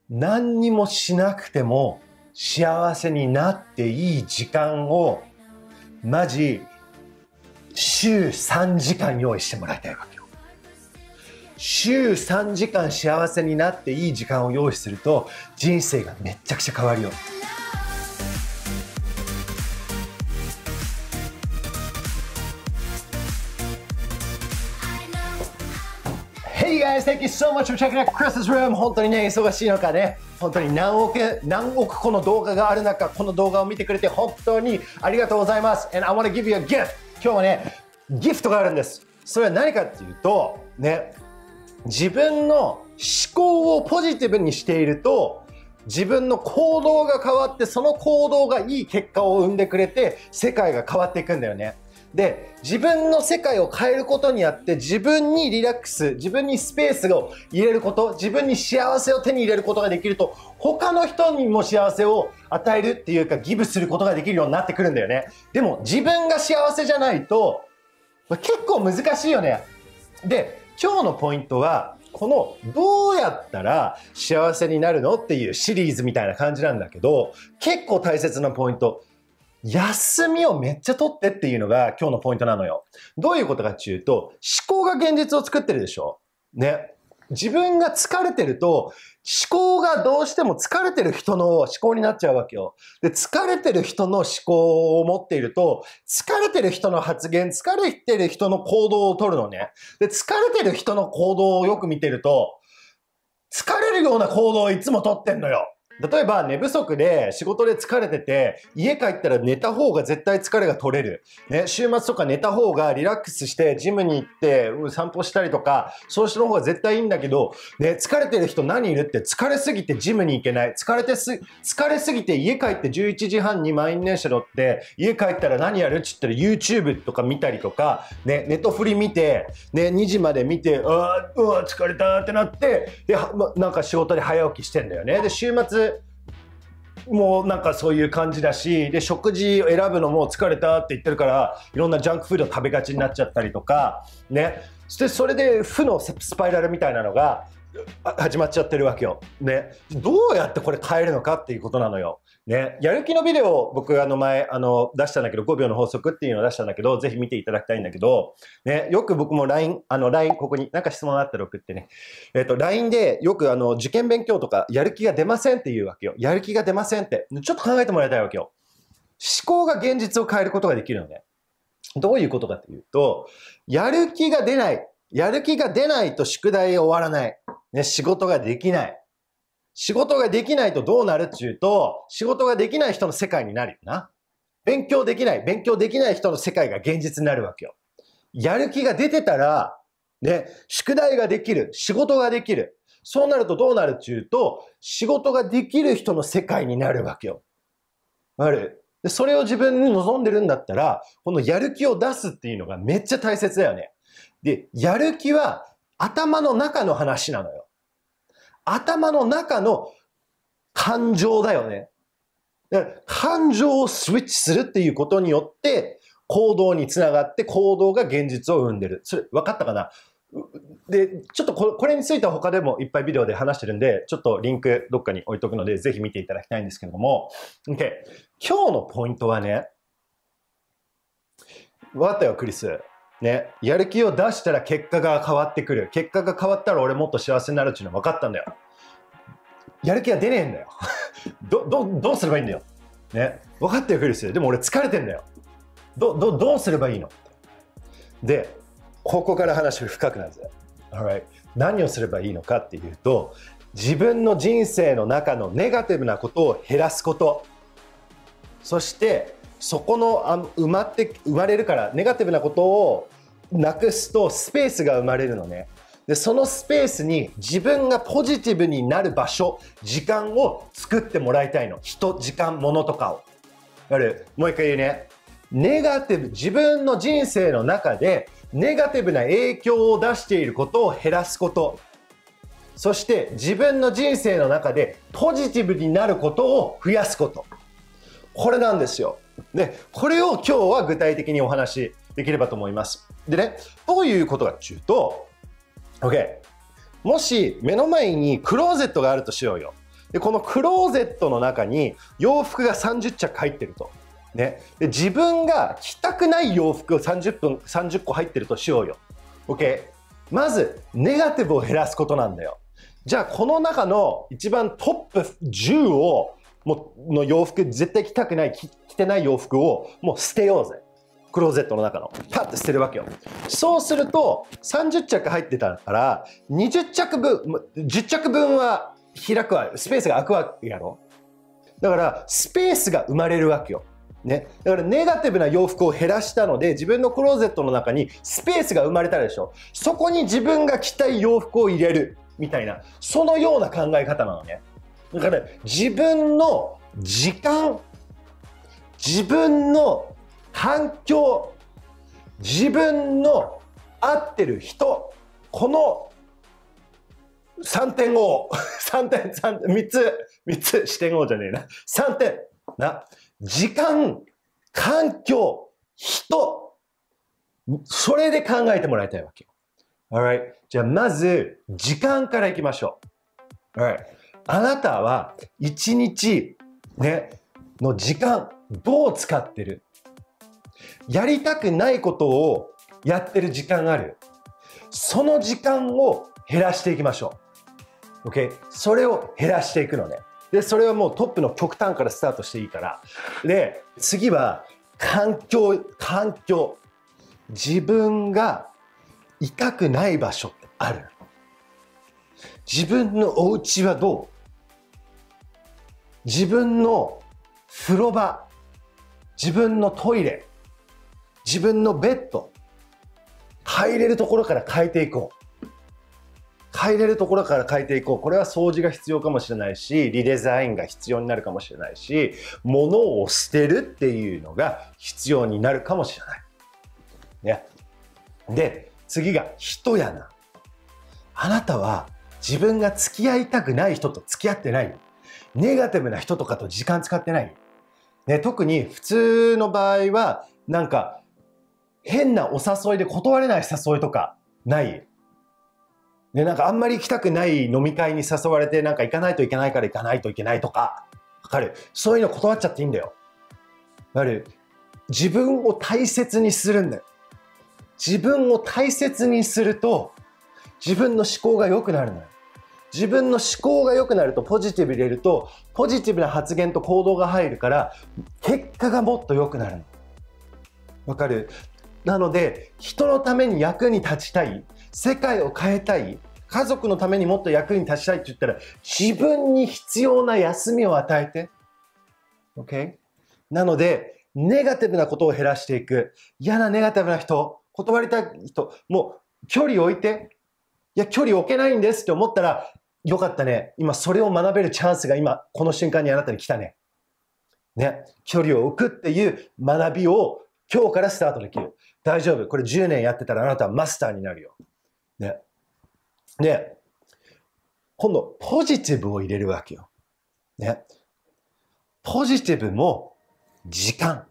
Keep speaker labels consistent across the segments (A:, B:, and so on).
A: 何にもしなくても幸せになっていい時間をマジ週3時間用意してもらいたいわけよ。週3時間幸せになっていい時間を用意すると人生がめっちゃくちゃ変わるよ。Hey guys, thank you so much for checking out Chris's room. 本当にね、忙しいのかね、本当に何億個の動画がある中、この動画を見てくれて本当にありがとうございます。And I want to give you a gift. 今日はね、ギフトがあるんです。それは何かっていうと、ね、自分の思考をポジティブにしていると、自分の行動が変わって、その行動がいい結果を生んでくれて、世界が変わっていくんだよね。で、自分の世界を変えることによって自分にリラックス、自分にスペースを入れること、自分に幸せを手に入れることができると、他の人にも幸せを与えるっていうかギブすることができるようになってくるんだよね。でも自分が幸せじゃないと結構難しいよね。で、今日のポイントはこのどうやったら幸せになるのっていうシリーズみたいな感じなんだけど、結構大切なポイント。休みをめっちゃ取ってっていうのが今日のポイントなのよ。どういうことかっていうと、思考が現実を作ってるでしょね。自分が疲れてると、思考がどうしても疲れてる人の思考になっちゃうわけよ。で、疲れてる人の思考を持っていると、疲れてる人の発言、疲れてる人の行動を取るのね。で、疲れてる人の行動をよく見てると、疲れるような行動をいつも取ってんのよ。例えば寝不足で仕事で疲れてて、家帰ったら寝た方が絶対疲れが取れる。ね、週末とか寝た方がリラックスしてジムに行って散歩したりとか、そうした方が絶対いいんだけど、ね、疲れてる人何いるって疲れすぎてジムに行けない。疲れすぎて家帰って11時半に満員電車乗って、家帰ったら何やるって言ったら YouTube とか見たりとか、ね、ネトフリ見て、ね、2時まで見て、疲れたってなって、で、なんか仕事で早起きしてんだよね。で、週末、もうなんかそういう感じだし、で、食事を選ぶのも疲れたって言ってるから、いろんなジャンクフード食べがちになっちゃったりとか、ね。それで負のスパイラルみたいなのが始まっちゃってるわけよ。ね。どうやってこれ変えるのかっていうことなのよ。ね。やる気のビデオを僕前出したんだけど、5秒の法則っていうのを出したんだけど、ぜひ見ていただきたいんだけど、ね。よく僕も LINE、ここになんか質問あったら送ってね。LINE でよく受験勉強とかやる気が出ませんって言うわけよ。やる気が出ませんって。ちょっと考えてもらいたいわけよ。思考が現実を変えることができるのね。どういうことかっていうと、やる気が出ない。やる気が出ないと宿題終わらない。ね、仕事ができない。仕事ができないとどうなるっていうと、仕事ができない人の世界になるよな。勉強できない人の世界が現実になるわけよ。やる気が出てたら、ね、宿題ができる。仕事ができる。そうなるとどうなるっていうと、仕事ができる人の世界になるわけよ。で、それを自分に望んでるんだったら、このやる気を出すっていうのがめっちゃ大切だよね。で、やる気は頭の中の話なのよ。頭の中の感情だよね。だから感情をスイッチするっていうことによって行動につながって行動が現実を生んでる。それ分かったかな？で、ちょっとこれについては他でもいっぱいビデオで話してるんで、ちょっとリンクどっかに置いとくのでぜひ見ていただきたいんですけれども。OK。今日のポイントはね、分かったよ、クリス。ね、やる気を出したら結果が変わってくる。結果が変わったら俺もっと幸せになるっていうのは分かったんだよ。やる気が出ねえんだよ。どうすればいいんだよ。ね、分かったよ、クリス。でも俺疲れてんだよ。どうすればいいの？で、ここから話深くなるぜ。Alright。何をすればいいのかっていうと、自分の人生の中のネガティブなことを減らすこと。そして、そこの生まれるから、ネガティブなことをなくすとスペースが生まれるのね。で、そのスペースに自分がポジティブになる場所、時間を作ってもらいたいの。人、時間、物とかを。もう一回言うね。自分の人生の中でネガティブな影響を出していることを減らすこと。そして自分の人生の中でポジティブになることを増やすこと。これなんですよ。で、これを今日は具体的にお話しできればと思います。でね、どういうことかっていうと、OK。もし目の前にクローゼットがあるとしようよ。 でこのクローゼットの中に洋服が30着入ってると。ね、で自分が着たくない洋服を30個入ってるとしようよ。OK？ まずネガティブを減らすことなんだよ。じゃあこの中の一番トップ10をの洋服、絶対着たくない、着てない洋服をもう捨てようぜ。クローゼットの中のパッと捨てるわけよ。そうすると30着入ってたから20着分、10着分は開くわ、スペースが空くわけやろ。だからスペースが生まれるわけよ。ね、だからネガティブな洋服を減らしたので自分のクローゼットの中にスペースが生まれたでしょ。そこに自分が着たい洋服を入れるみたいな、そのような考え方なのね。だから自分の時間、自分の環境、自分の合ってる人、この3点を3つ視点をじゃねえな、3点な。時間、環境、人、それで考えてもらいたいわけよ。Alright? じゃあまず時間からいきましょう。Alright? あなたは1日、ね、の時間どう使ってる？やりたくないことをやってる時間がある。その時間を減らしていきましょう。OK？ それを減らしていくのね。で、それはもうトップの極端からスタートしていいから。で、次は環境。自分がいたくない場所ってある。自分のお家はどう？自分の風呂場、自分のトイレ、自分のベッド、入れるところから変えていこう。入れるところから変えていこう。これは掃除が必要かもしれないし、リデザインが必要になるかもしれないし、物を捨てるっていうのが必要になるかもしれない。ね。で、次が人やな。あなたは自分が付き合いたくない人と付き合ってない。ネガティブな人とかと時間使ってない。ね、特に普通の場合は、なんか変なお誘いで断れない誘いとかない。ね、なんかあんまり行きたくない飲み会に誘われて、なんか行かないといけないから行かないといけないとか、わかる？そういうの断っちゃっていいんだよ。わかる？自分を大切にするんだよ。自分を大切にすると、自分の思考が良くなるのよ。自分の思考が良くなると、ポジティブ入れると、ポジティブな発言と行動が入るから、結果がもっと良くなるの。わかる？なので、人のために役に立ちたい。世界を変えたい、家族のためにもっと役に立ちたいって言ったら、自分に必要な休みを与えて。OK？ なので、ネガティブなことを減らしていく。嫌なネガティブな人、断りたい人、もう距離を置いて。いや、距離を置けないんですって思ったら、よかったね。今それを学べるチャンスが今、この瞬間にあなたに来たね。ね。距離を置くっていう学びを今日からスタートできる。大丈夫。これ10年やってたらあなたはマスターになるよ。ね。で、今度、ポジティブを入れるわけよ。ね。ポジティブも、時間。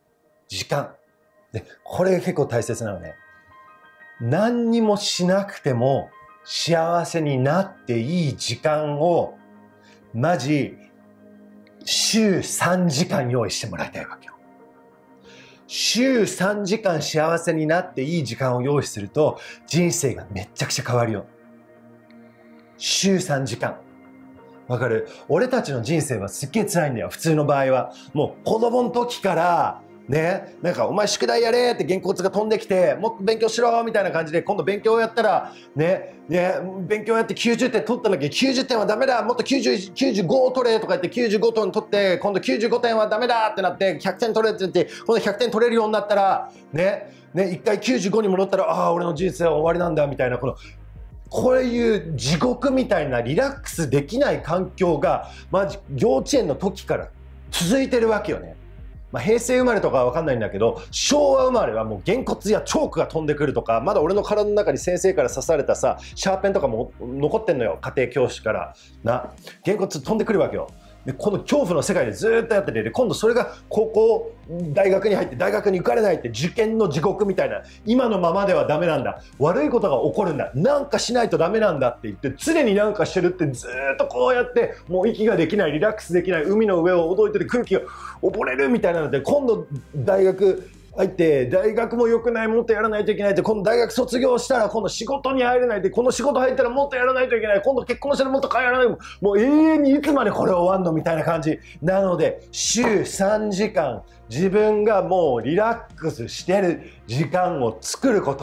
A: で、これが結構大切なのね。何にもしなくても幸せになっていい時間を、マジ、週3時間用意してもらいたいわけよ。週3時間幸せになっていい時間を用意すると人生がめっちゃくちゃ変わるよ。週3時間。わかる？俺たちの人生はすっげえ辛いんだよ。普通の場合は。もう子供の時からね、なんかお前宿題やれって原稿が飛んできて、もっと勉強しろみたいな感じで、今度勉強やったら勉強やって90点取ったんだけど、90点はダメだ、もっと95を取れとか言って95点取って、今度95点はダメだってなって100点取れって言って、今度100点取れるようになったら一回95に戻ったら、ああ俺の人生は終わりなんだみたいな、こういう地獄みたいなリラックスできない環境が、幼稚園の時から続いてるわけよね。平成生まれとかは分かんないんだけど、昭和生まれはもうげんこつやチョークが飛んでくるとか、まだ俺の体の中に先生から刺されたさ、シャーペンとかも残ってんのよ。家庭教師から。げんこつ飛んでくるわけよ。 でこの恐怖の世界でずーっとやってて、で今度それが高校大学に入って大学に受かれないって受験の地獄みたいな、今のままではダメなんだ、悪いことが起こるんだ、なんかしないとダメなんだって言って常になんかしてるって、ずーっとこうやってもう息ができない、リラックスできない、海の上を踊いてて空気が溺れるみたいなので、今度大学入って大学も良くない、もっとやらないといけないって、今度大学卒業したら今度仕事に入れないで、この仕事入ったらもっとやらないといけない、今度結婚したらもっとやらない、もう永遠にいつまでこれ終わんのみたいな感じなので、週3時間自分がもうリラックスしてる時間を作ること。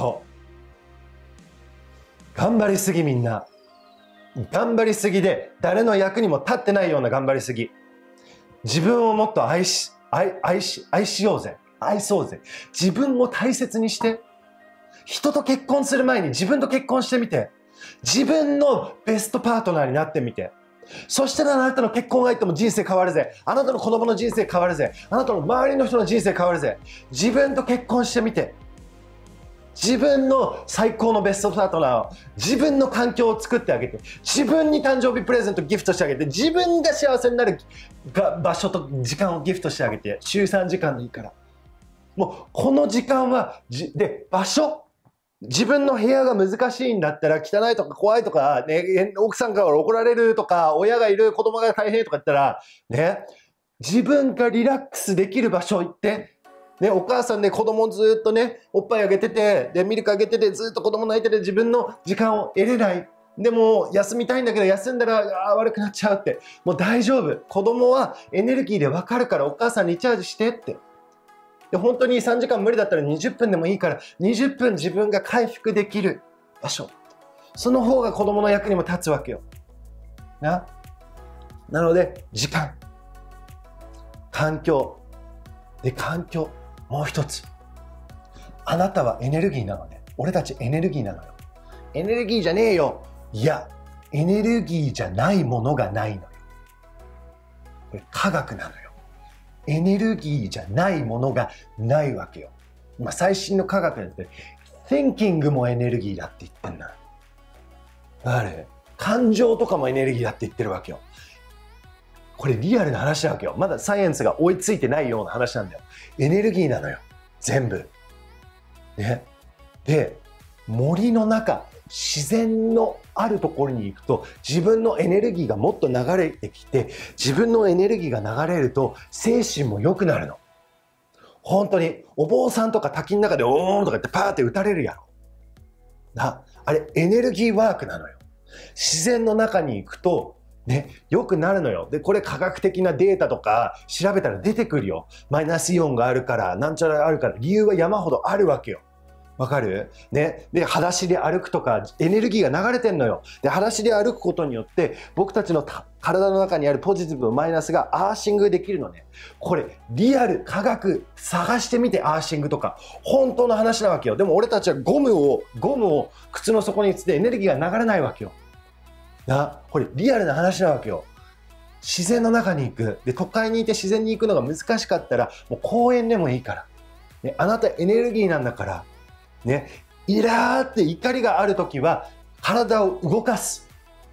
A: 頑張りすぎ、みんな頑張りすぎで誰の役にも立ってないような頑張りすぎ。自分をもっと愛しようぜ、愛そうぜ。自分を大切にして、人と結婚する前に自分と結婚してみて、自分のベストパートナーになってみて、そしたらあなたの結婚相手も人生変わるぜ、あなたの子供の人生変わるぜ、あなたの周りの人の人生変わるぜ。自分と結婚してみて、自分の最高のベストパートナーを、自分の環境を作ってあげて、自分に誕生日プレゼントギフトしてあげて、自分が幸せになる場所と時間をギフトしてあげて、週3時間でいいから、もうこの時間はで、場所、自分の部屋が難しいんだったら、汚いとか怖いとか、ね、奥さんから怒られるとか、親がいる、子供が大変とか言ったら、ね、自分がリラックスできる場所行って、ね、お母さんね、子供ずっとね、おっぱいあげてて、で、ミルクあげてて、ずっと子供泣いてて、自分の時間を得れない。でも、休みたいんだけど、休んだら悪くなっちゃうって。もう大丈夫。子供はエネルギーでわかるから、お母さんにリチャージしてって。で、本当に3時間無理だったら20分でもいいから、20分自分が回復できる場所。その方が子供の役にも立つわけよ。なので、時間。環境。で、環境。もう一つ。あなたはエネルギーなのね。俺たちエネルギーなのよ。エネルギーじゃねえよ。いや、エネルギーじゃないものがないのよ。これ科学なのよ。エネルギーじゃないものがないわけよ。今最新の科学で言って、Thinking もエネルギーだって言ってんだ。あれ、感情とかもエネルギーだって言ってるわけよ。これリアルな話なわけよ。まだサイエンスが追いついてないような話なんだよ。エネルギーなのよ。全部。ね。で、森の中、自然のあるところに行くと、自分のエネルギーがもっと流れてきて、自分のエネルギーが流れると、精神も良くなるの。本当に、お坊さんとか滝の中でおーんとか言ってパーって打たれるやろ。あれ、エネルギーワークなのよ。自然の中に行くと、ね、良くなるのよ。で、これ科学的なデータとか調べたら出てくるよ。マイナスイオンがあるから、なんちゃらあるから、理由は山ほどあるわけよ。わかるね。で、裸足で歩くとか、エネルギーが流れてんのよ。で、裸足で歩くことによって、僕たちの体の中にあるポジティブとマイナスがアーシングできるのね。これ、リアル、科学、探してみて、アーシングとか。本当の話なわけよ。でも俺たちはゴムを靴の底につってエネルギーが流れないわけよ。これ、リアルな話なわけよ。自然の中に行く。で、都会にいて自然に行くのが難しかったら、もう公園でもいいから。ね、あなたエネルギーなんだから、ね、イラーって怒りがあるときは体を動かす。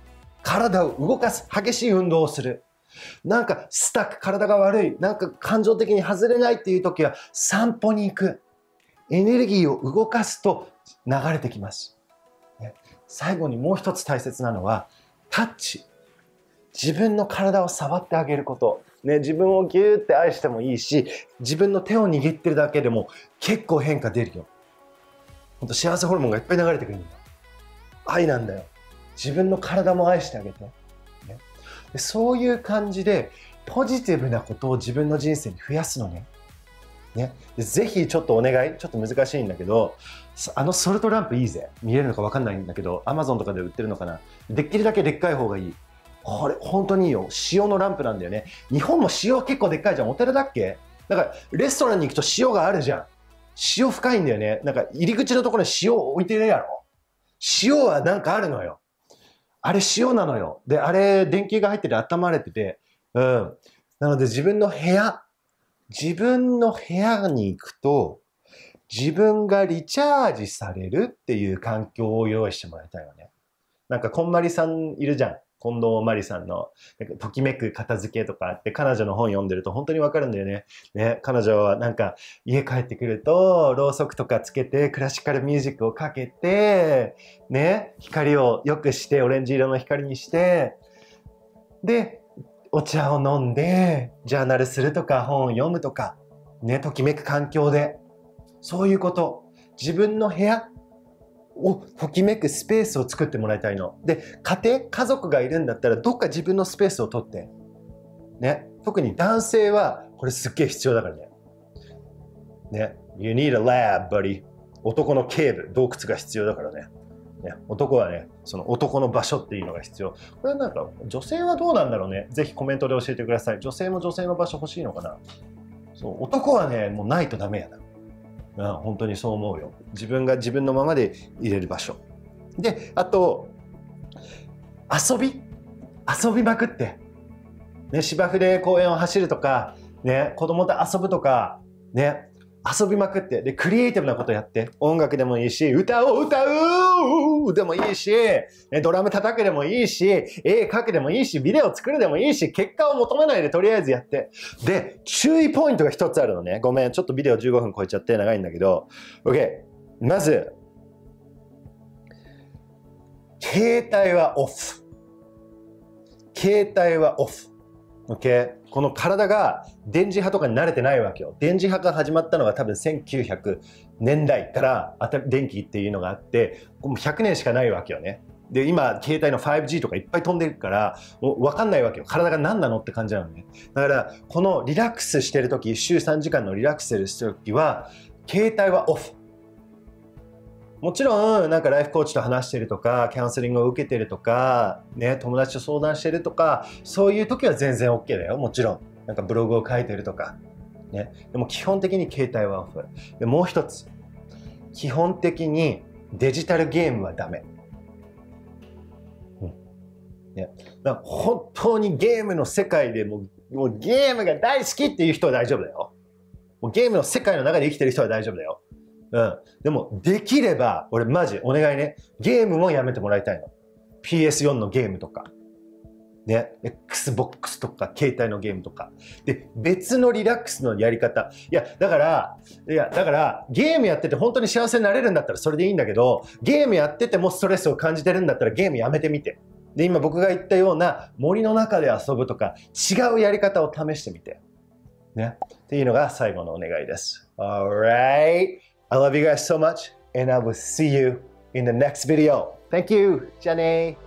A: 激しい運動をする。なんかスタック、体が悪い。なんか感情的に外れないっていうときは散歩に行く。エネルギーを動かすと流れてきます。ね、最後にもう一つ大切なのはタッチ。自分の体を触ってあげること。ね、自分をギューって愛してもいいし、自分の手を握ってるだけでも結構変化出るよ。ほんと幸せホルモンがいっぱい流れてくるんだよ。愛なんだよ。自分の体も愛してあげて。ね、でそういう感じで、ポジティブなことを自分の人生に増やすのね。ね、でぜひちょっとお願い、ちょっと難しいんだけど、ソルトランプいいぜ。見れるのか分かんないんだけど、Amazon とかで売ってるのかな。できるだけでっかい方がいい。これ本当にいいよ。塩のランプなんだよね。日本も塩結構でっかいじゃん。お寺だっけ？だからレストランに行くと塩があるじゃん。塩深いんだよね。なんか入り口のところに塩置いてるやろ。塩はなんかあるのよ。あれ塩なのよ。で、あれ電球が入ってて温まれてて、なので自分の部屋に行くと、自分がリチャージされるっていう環境を用意してもらいたいわね。なんかこんまりさんいるじゃん。 近藤真理さんのなんかときめく片付けとかあって、彼女の本読んでると本当にわかるんだよね。ね、彼女はなんか家帰ってくると、ろうそくとかつけて、クラシカルミュージックをかけて、ね、光を良くして、オレンジ色の光にして、で、お茶を飲んで、ジャーナルするとか、本を読むとか、ね、ときめく環境で、そういうこと。自分の部屋をときめくスペースを作ってもらいたいの。で、家族がいるんだったら、どっか自分のスペースを取って。ね。特に男性は、これすっげえ必要だからね。ね。You need a lab, buddy. 男の警部、洞窟が必要だからね。ね、男はね、その男の場所っていうのが必要。これなんか、女性はどうなんだろうね。ぜひコメントで教えてください。女性も女性の場所欲しいのかな。そう、男はね、もうないとダメやな。本当にそう思うよ。自分が自分のままで入れる場所。で、あと、遊びまくって。ね、芝生で公園を走るとか、ね、子供と遊ぶとか、ね、遊びまくって。で、クリエイティブなことやって。音楽でもいいし、歌うでもいいし、ね、ドラム叩くでもいいし、絵描くでもいいし、ビデオ作るでもいいし、結果を求めないでとりあえずやって。で、注意ポイントが一つあるのね。ごめん、ちょっとビデオ15分超えちゃって長いんだけど。OK。まず、携帯はオフ。携帯はオフ。OK。この体が電磁波とかに慣れてないわけよ。電磁波が始まったのが多分1900年代から電気っていうのがあって、もう100年しかないわけよね。で、今、携帯の 5G とかいっぱい飛んでるから、もう分かんないわけよ。体が何なのって感じなのね。だから、このリラックスしてるとき、週3時間のリラックスしてるときは、携帯はオフ。もちろん、なんかライフコーチと話してるとか、キャンセリングを受けてるとか、ね、友達と相談してるとか、そういう時は全然 OK だよ。もちろん。なんかブログを書いてるとか。ね。でも基本的に携帯はオフ。で、もう一つ。基本的にデジタルゲームはダメ。ね、だから本当にゲームの世界でもうゲームが大好きっていう人は大丈夫だよ。もうゲームの世界の中で生きてる人は大丈夫だよ。うん。でも、できれば、俺マジ、お願いね。ゲームもやめてもらいたいの。PS4 のゲームとか。ね。Xbox とか、携帯のゲームとか。で、別のリラックスのやり方。だから、ゲームやってて本当に幸せになれるんだったらそれでいいんだけど、ゲームやっててもストレスを感じてるんだったらゲームやめてみて。で、今僕が言ったような森の中で遊ぶとか、違うやり方を試してみて。ね。っていうのが最後のお願いです。Alright. I love you guys so much, and I will see you in the next video. Thank you. じゃあね。